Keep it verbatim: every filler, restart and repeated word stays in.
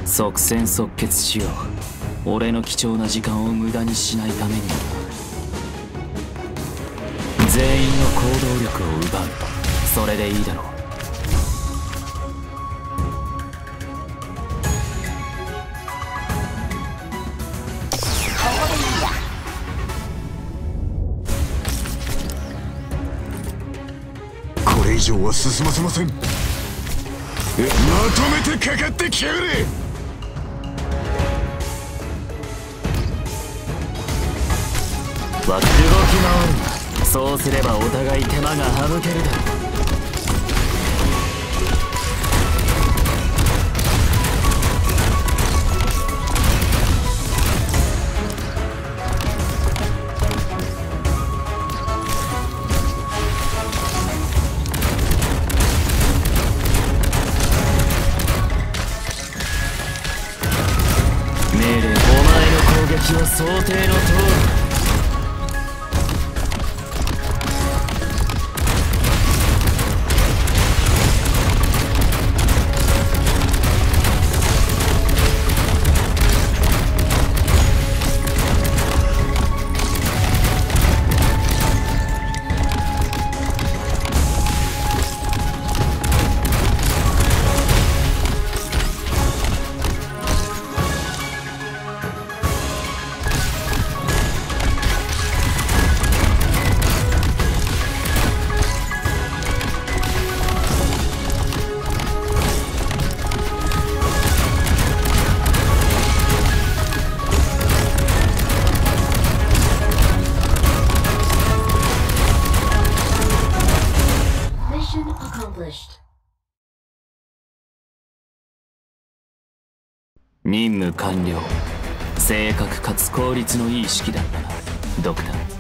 即戦即決しよう。俺の貴重な時間を無駄にしないためにも。全員の行動力を奪う。それでいいだろう。 これ以上は進ませません。まとめてかかってきやがれ。 動き回るな。そうすればお互い手間が省けるだろう。命令、お前の攻撃は想定の通り。任務完了。正確かつ効率のいい式だったな、ドクター。